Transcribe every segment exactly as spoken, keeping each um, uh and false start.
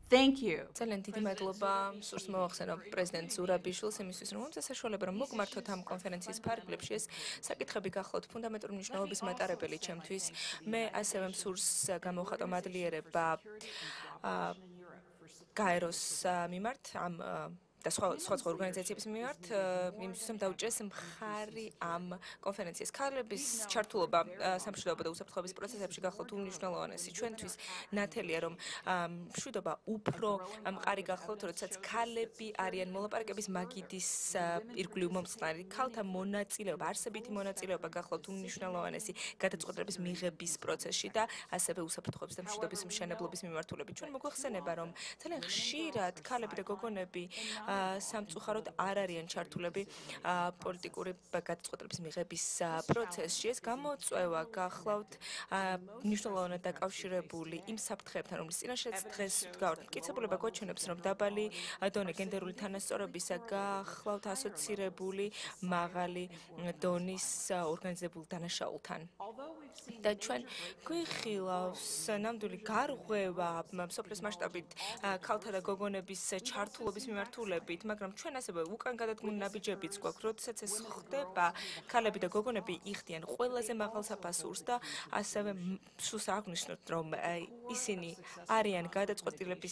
Thank you. ძალიან დიდი მადლობა სურს მოვახსენო პრეზიდენტ ზურაბიშვილს იმისთვის, რომ მომცა საშუალება რომ მოგმართოთ ამ კონფერენციის ფარგლებში ეს საკითხები გახლავთ ფუნდამენტური მნიშვნელობის მატარებელი ჩემთვის. მე ასევე მსურს გამოვხატო მადლიერება გაეროს მიმართ ამ და სხვა სხვა ორგანიზაციების მიმართ იმისთვის რომ დაუჭერეს მხარი ამ კონფერენციის ქალების ჩართულობა სამშვიდობო და უსაფრთხოების პროცესებში გახლავთ უმნიშვნელოვანესი ჩვენთვის ნათელია რომ მშვიდობა უფრო მყარი გახლავთ როდესაც ქალები არიან მოლაპარაკების მაგიდის ირგვლივ მომწყნარი ქალთა მონაწილეობა არსებითი მონაწილეობა გახლავთ უმნიშვნელოვანესი გადაწყვეტილების მიღების პროცესში და ასევე უსაფრთხოების და მშვიდობის მშენებლობის მიმართულებით ჩვენ მოგვეხსენება რომ ძალიან ხშირად ქალები და გოგონები სამწუხაროდ არ არიან ჩართულები პოლიტიკური გადაწყვეტილების მიღების პროცესში. ეს გამოწვევა გახლავთ მნიშვნელოვნად დაკავშირებული იმ საფრთხეებთან, რომლის წინაშეც დღეს ვდგავართ. მტკიცებულება გვაჩვენებს, რომ დაბალი დონე გენდერული თანასწორობისა გახლავთ ასოცირებული მაღალი დონის ორგანიზებულ დანაშაულთან. და ჩვენ გვიხილავს ნამდვილი გარღვევა მსოფლიოს მასშტაბით ქალთა და გოგონების ჩართულობის მიმართულებით, მაგრამ ჩვენ ასევე უკან გადადგმული ნაბიჯებიც გვაქვს, როდესაც ეს ხდება, ქალები და გოგონები იხდიან ყველაზე მაღალ საფასურს და ასევე სულს აღნიშნოთ, რომ ისინი არიან გადაწყვეტილების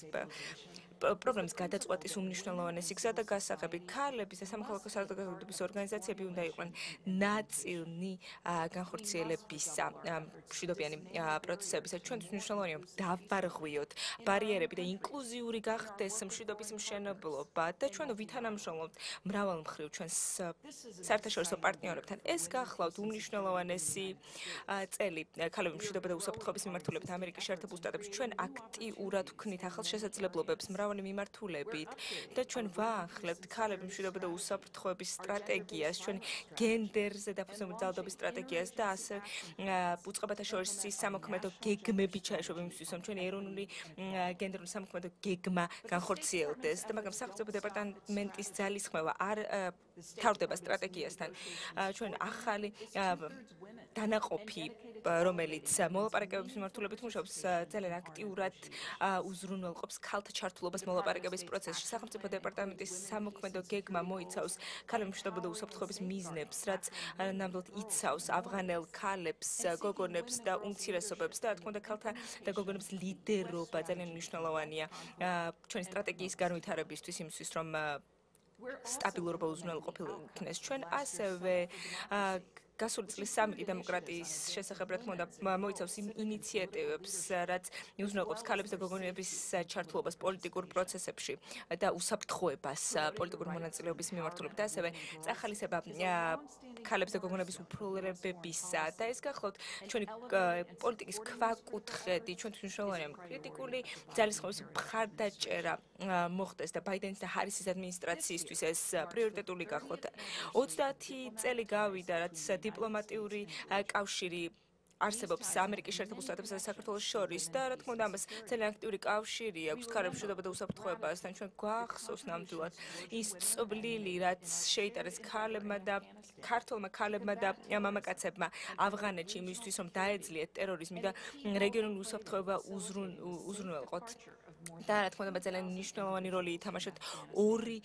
პრობლემის გადაწყვეტის უმნიშვნელოვანესი გზა და გასაღები. ქალების და სამოქალაქო საზოგადოების ორგანიზაციები უნდა იყვნენ ნაწილნი განხორციელებისა მშვიდობიანი პროცესებისა. ჩვენთვის მნიშვნელოვანია რომ დავარღვიოთ ბარიერები და ინკლუზიური გახდეს მშვიდობის მშენებლობა და ჩვენ ვითანამშრომლობთ მრავალ მხრივ ჩვენს საერთაშორისო პარტნიორებთან. ეს გახლავთ უმნიშვნელოვანესი წელი ქალების მშვიდობა და უსაფრთხოების მიმართულებით ამერიკის შეერთებულ შტატებში. ჩვენ აქტიურად ვქნით ახალ შესაძლებლობებს მრავალი მიმართულებით და ჩვენ ვაახლებთ ქალების მშვიდობა და უსაფრთხოების სტრატეგიას, ჩვენ გენდერზე დაფუძნებული ძალადობის სტრატეგიას და ასე უწყებათა შორის სამოქმედო გეგმები ჩაეშვება იმისთვის, რომ ჩვენი ეროვნული გენდერული სამოქმედო გეგმა განხორციელდეს და მაგრამ სახელმწიფო დეპარტამენტის ძალისხმევა არ თავდება სტრატეგიასთან. ჩვენ ახალი დანაყოფი, რომელიც მოლაპარაკებების მიმართულებით მუშაობს, ძალიან აქტიურად უზრუნველყოფს ქალთა ჩართულობას მოლაპარაკების პროცესში. სახელმწიფო დეპარტამენტის სამოქმედო გეგმა მოიცავს ქალების მშვიდობა და უსაფრთხოების მიზნებს, რაც ნამდვილად იცავს ავღანელ ქალებს, გოგონებს და უმცირესობებს და რა თქმა უნდა ქალთა და გოგონების ლიდერობა ძალიან მნიშვნელოვანია ჩვენი სტრატეგიის განვითარებისთვის იმისთვის, რომ სტაბილურობა უზრუნველყოფილ იქნეს. ჩვენ ასევე გასული წლის სამიტი დემოკრატიის შესახებ რა თქმა უნდა მოიცავს იმ ინიციატივებს, რაც უზრუნველყოფს ქალების და გოგონების ჩართულობას პოლიტიკურ პროცესებში და უსაფრთხოებას პოლიტიკური მონაწილეობის მიმართულებით და ასევე წახალისება ქალების და გოგონების უფლებებისა და ეს გახლავთ ჩვენი პოლიტიკის ქვაკუთხედი, ჩვენთვის მნიშვნელოვანია კრიტიკული ძალისხმევის მხარდაჭერა მოხდეს და ბაიდენის და ჰარისის ადმინისტრაციისთვის ეს პრიორიტეტული გახლავთ. ოცდაათი წელი გავიდა, რაც დიპლომატიური კავშირი არსებობს ამერიკის შეერთებულ შტატებსა და საქართველოს შორის და რა თქმა უნდა ამას ძალიან აქტიური კავშირი აქვს ქალების მშვიდობა და უსაფრთხოებასთან. ჩვენ გვახსოვს ნამდვილად ის წვლილი, რაც შეიტანეს ქალებმა და ქართველმა ქალებმა და მამაკაცებმა ავღანეთში იმისთვის, რომ დაეძლიათ ტერორიზმი და რეგიონული უსაფრთხოება უზრუნველყოთ. და რა თქმა უნდა ძალიან მნიშვნელოვანი როლი ითამაშეთ ორი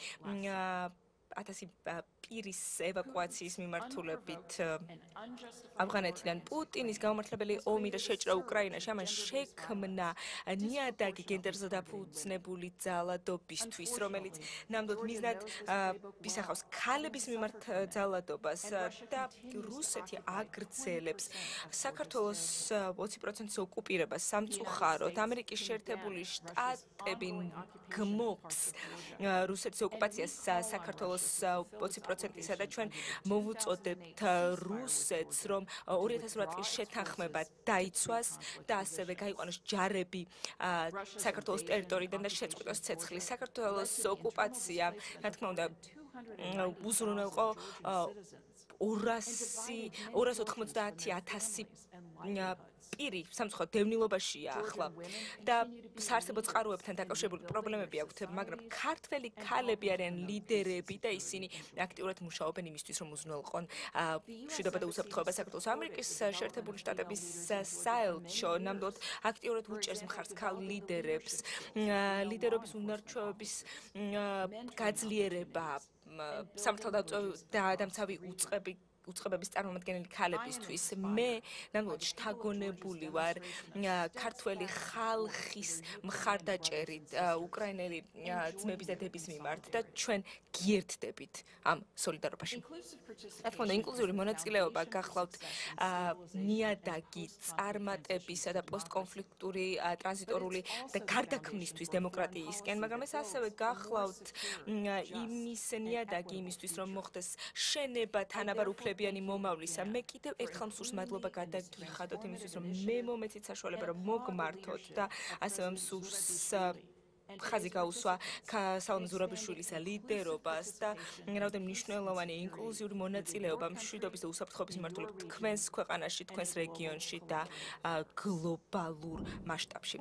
ათასი პირის ევაკუაციის მიმართულებით ავღანეთიდან. პუტინის გაუმართლებელი ომი და შეჭრა უკრაინაში ამან შექმნა ნიადაგი გენდერზე დაფუძნებული ძალადობისთვის, რომელიც ნამდვილად მიზნად ისახავს ქალების მიმართ ძალადობას და რუსეთი აგრძელებს საქართველოს ოცი პროცენტის ოკუპირებას სამწუხაროდ. ამერიკის შეერთებული შტატები გმობს რუსეთის ოკუპაციას საქართველოს ოცი პროცენტისა და ჩვენ მოვუწოდებთ რუსეთს, რომ ორი ათას ოთხ წლის შეთანხმება დაიცვას და ასევე გაიყვანოს ჯარები საქართველოს ტერიტორიიდან და შეწყვიტოს ცეცხლი. საქართველოს ოკუპაცია, რა თქმა უნდა, უზრუნველყო ორას ოთხმოცდაათი ათასი პირი სამწუხაროდ დევნილობაშია ახლა და საარსებო წყაროებთან დაკავშირებული პრობლემები აქვთ, მაგრამ ქართველი ქალები არიან ლიდერები და ისინი აქტიურად მუშაობენ იმისთვის, რომ უზრუნველყონ მშვიდობა და უსაფრთხოება საქართველოს. ამერიკის შეერთებული შტატების საელჩო ნამდვილად აქტიურად უჭერს მხარს ქალ ლიდერებს, ლიდერობის უნარჩვევების გაძლიერება, სამართალდამცავი უწყები უწყებების წარმომადგენელი ქალებისთვის. მე ნამდვილად შთაგონებული ვარ ქართველი ხალხის მხარდაჭერით უკრაინელი ძმების და დედების მიმართ და ჩვენ გიერთდებით ამ სოლიდარობაში. რა თქმა უნდა, ინკლუზიური მონაწილეობა გახლავთ ნიადაგი წარმატებისა და პოსტკონფლიქტური ტრანზიტორული და გარდაქმნისთვის დემოკრატიისკენ, მაგრამ ეს ასევე გახლავთ იმის ნიადაგი იმისთვის, რომ მოხდეს შენება თანაბარ უფლებების მომავლისა. მე კიდევ ერთხელ მსურს მადლობა გადაგიხადოთ იმისთვის, რომ მე მომეცით საშუალება, რომ მოგმართოთ და ასევე მსურს ხაზი გაუსვა სალომე ზურაბიშვილის ლიდერობას და რაოდენიმე მნიშვნელოვანი ინკლუზიური მონაწილეობა მშვიდობის და უსაფრთხოების მიმართულებით თქვენს ქვეყანაში, თქვენს რეგიონში და გლობალურ მასშტაბში.